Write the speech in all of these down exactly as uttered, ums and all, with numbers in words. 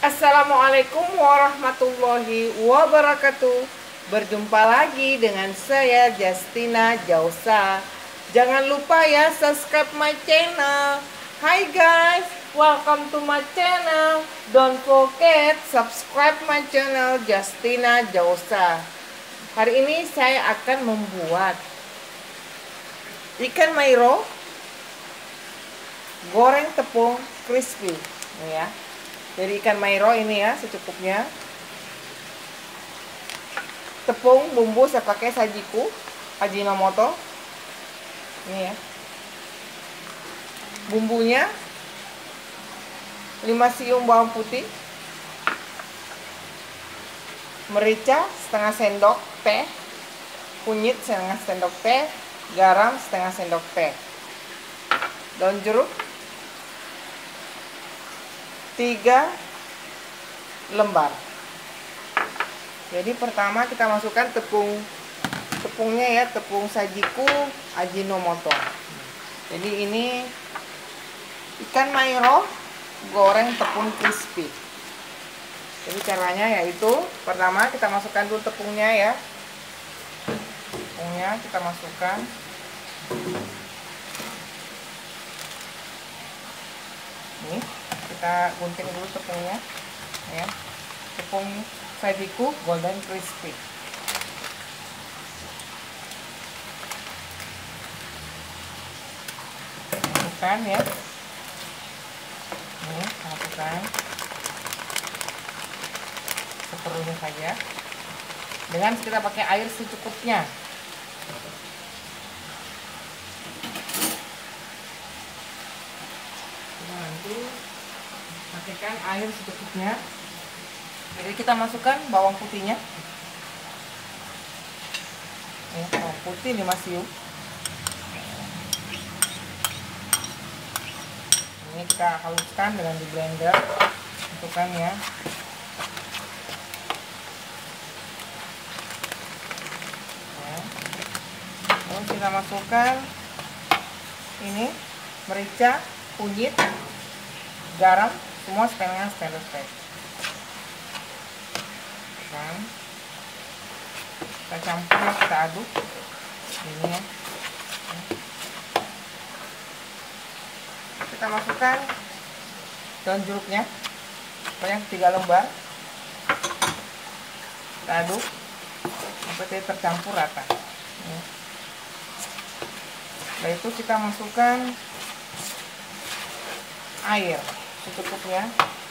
Assalamualaikum warahmatullahi wabarakatuh. Berjumpa lagi dengan saya Justina Jausa. Jangan lupa ya subscribe my channel. Hi guys, welcome to my channel. Don't forget subscribe my channel Justina Jausa. Hari ini saya akan membuat ikan mairo goreng tepung crispy. Ini ya. Jadi ikan mairo ini ya secukupnya. Tepung bumbu saya pakai sajiku Ajinomoto. Ini ya. Bumbunya lima siung bawang putih, merica setengah sendok teh, kunyit setengah sendok teh, garam setengah sendok teh, daun jeruk tiga lembar. Jadi pertama kita masukkan tepung tepungnya ya, tepung sajiku Ajinomoto. Jadi ini ikan mairo goreng tepung crispy. Jadi caranya yaitu pertama kita masukkan dulu tepungnya ya. Tepungnya kita masukkan. Nih, kita gunting dulu tepungnya ya, tepung sajiku golden crispy. Masukkan ya, nih masukkan seperlunya saja, dengan kita pakai air secukupnya. Nanti pastikan air secukupnya. Jadi kita masukkan bawang putihnya ya, bawang putih lima siung. Ini kita haluskan dengan di blender. Masukkan ya. Ya. Terus kita masukkan ini merica, kunyit, garam, semua setengah setengah teh. Kan kita campur, kita aduk ini ya. Kita masukkan daun jeruknya banyak tiga lembar. Kita aduk sampai tercampur rata ya. Setelah itu kita masukkan air secukupnya.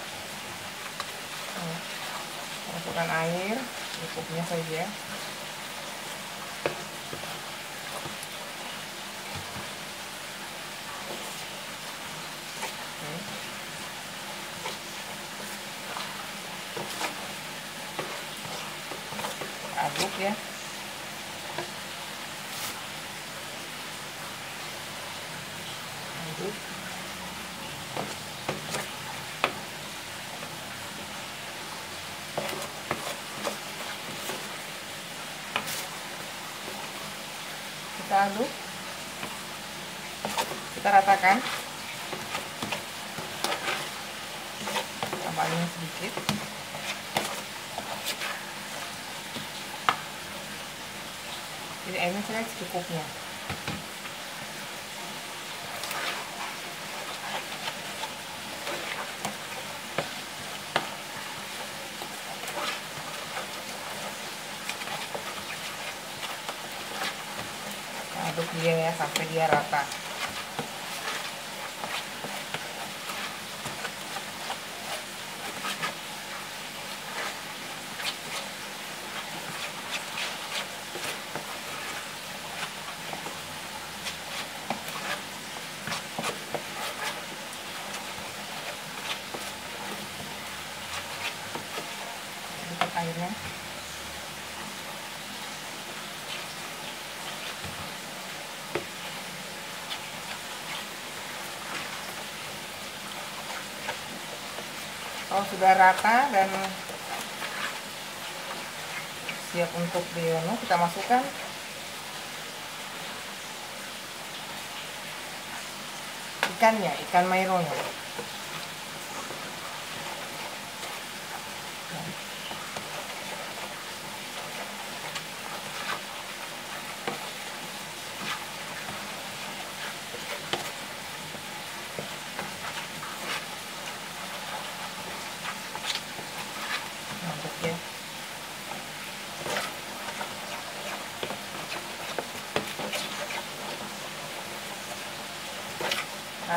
Masukkan air secukupnya saja. Oke. Aduk ya. Aduk. Kita aduk, kita ratakan, tambahin sedikit. Jadi airnya saya secukupnya. Aduk dia ya sampai dia rata. Sedikit airnya. Kalau sudah rata dan siap untuk dianu, kita masukkan ikannya, ikan maironya.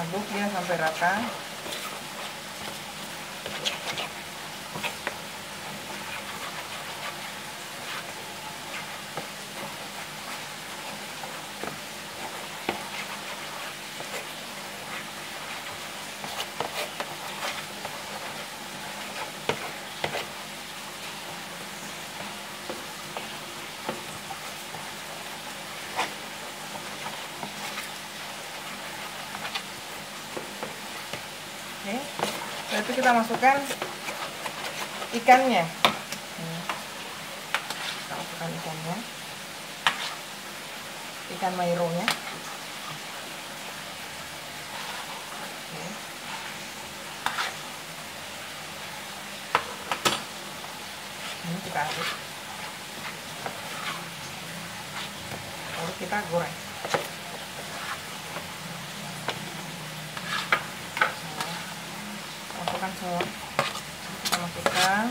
aduk dia sampai rata. Oke, setelah itu kita masukkan ikannya. Kita masukkan ikannya, ikan maironya. Oke. Ini kita aduk, lalu kita goreng. Masukkan semua, kita masukkan.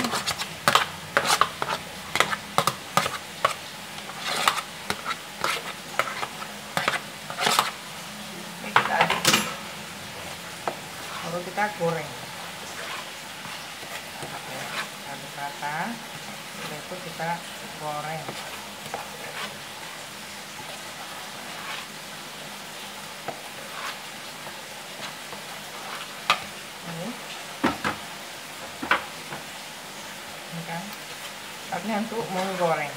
Ini kita aduk, lalu kita goreng. Aduk rata, setelah itu kita goreng. Kan saatnya untuk menggoreng.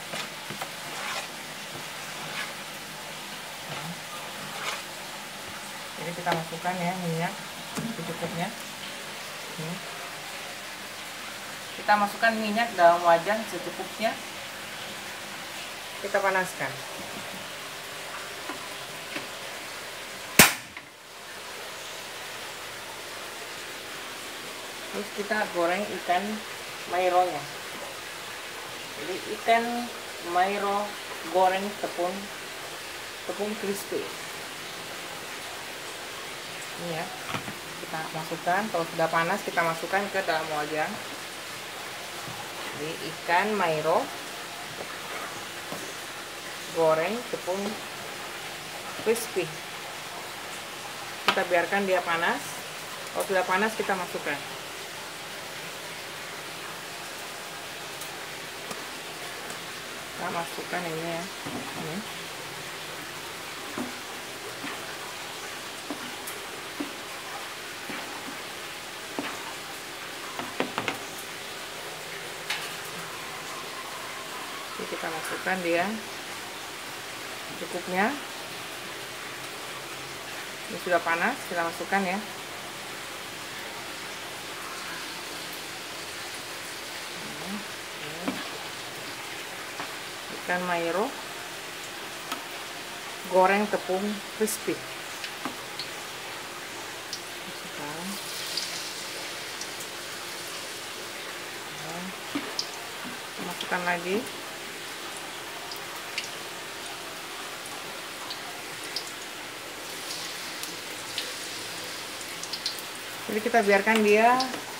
Nah, jadi kita masukkan ya minyak secukupnya. Ini. Kita masukkan minyak dalam wajan secukupnya. Kita panaskan. Terus kita goreng ikan maironya. Jadi ikan mairo goreng tepung tepung crispy. Ini ya, kita masukkan. Kalau sudah panas kita masukkan ke dalam wajan. Jadi ikan mairo goreng tepung crispy. Kita biarkan dia panas. Kalau sudah panas kita masukkan. Kita masukkan ini ya, ini. Jadi kita masukkan dia cukupnya. Ini sudah panas, kita masukkan ya. Ikan mairo goreng tepung crispy. Masukkan. Masukkan lagi. Jadi kita biarkan dia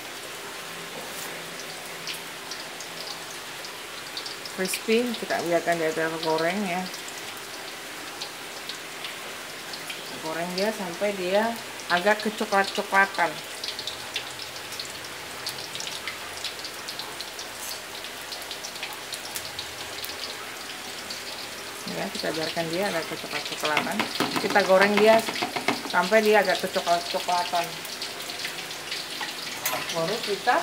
crispy, kita biarkan dia tergoreng ya. Goreng dia sampai dia agak kecoklat-coklatan. Ya, kita biarkan dia agak kecoklat-coklatan. Kita goreng dia sampai dia agak kecoklat-coklatan. Baru kita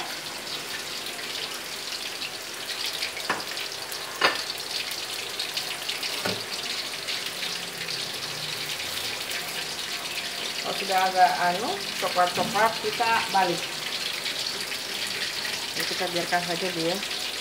kalau sudah agak anu coklat-coklat kita balik. Jadi kita biarkan saja dia.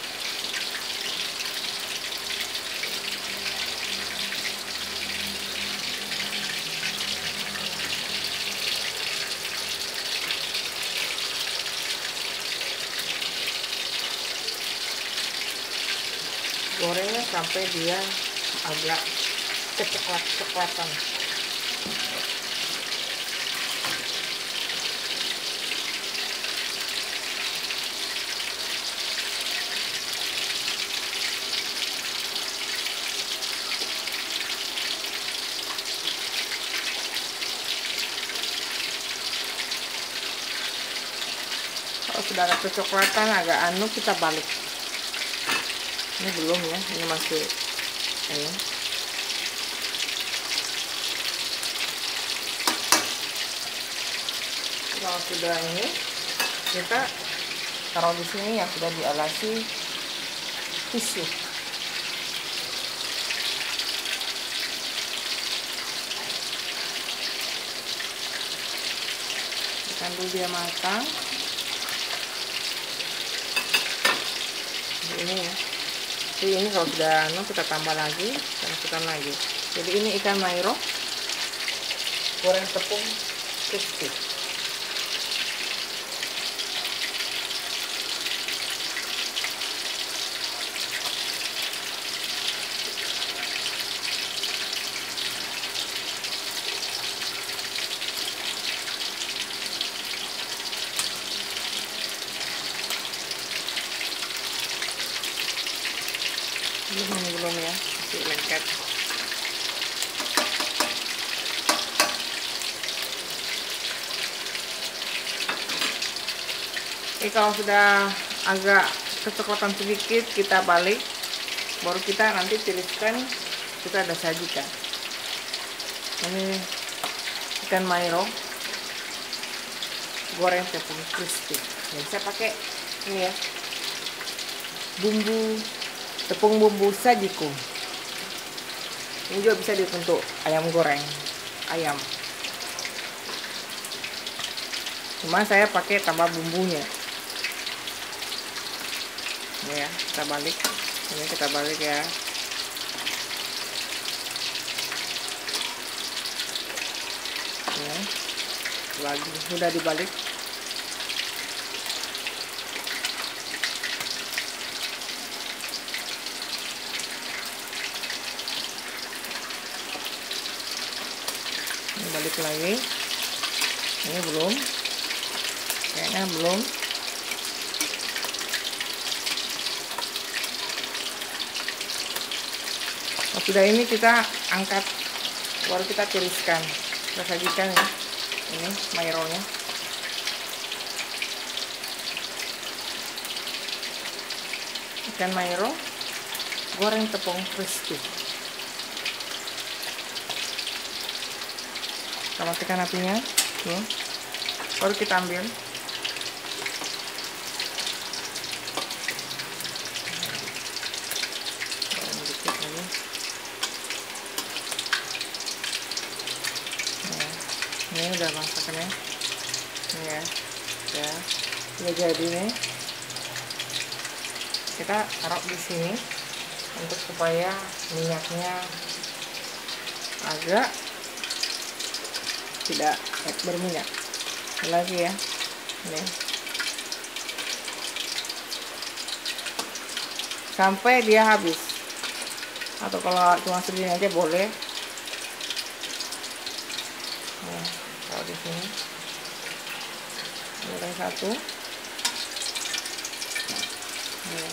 Gorengnya sampai dia agak kecoklat-coklatan. Kalau sudah agak kecoklatan, agak anu, kita balik. Ini belum ya, ini masih ini. Kalau sudah ini, kita taruh di sini yang sudah dialasi tisu. Biarkan dulu dia matang. Ini ya. Jadi ini kalau sudah anu, kita tambah lagi, kita masukkan lagi. Jadi ini ikan mairo goreng tepung crispy. Belum, belum ya, masih lengket. Oke, kalau sudah agak kecoklatan sedikit, kita balik, baru kita nanti tiriskan, kita ada sajikan. Ini ikan mairo goreng tepung crispy. Jadi saya pakai ini ya, bumbu tepung bumbu sajiku. Ini juga bisa dibentuk ayam goreng, ayam. Cuma saya pakai tambah bumbunya. Ini ya, kita balik. Ini kita balik ya. Ini lagi sudah dibalik. Balik lagi. Ini belum, kayaknya belum. Oh, sudah, ini kita angkat, baru kita tiriskan, kita sajikan ya. Ini maironya. Ikan mairo goreng tepung crispy. Kita matikan apinya, nih. Baru kita ambil. Dikit lagi. Nah, ini udah masaknya, ini ya, ya, udah jadi nih. Kita taruh di sini untuk supaya minyaknya agak tidak berminyak lagi ya. Nih, sampai dia habis, atau kalau cuma segini aja boleh. Nah, taruh di sini. Ini satu. Nih.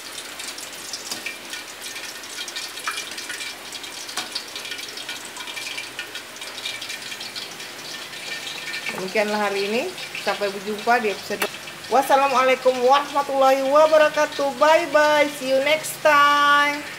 Demikianlah hari ini. Sampai berjumpa di episode. Wassalamualaikum warahmatullahi wabarakatuh. Bye bye. See you next time.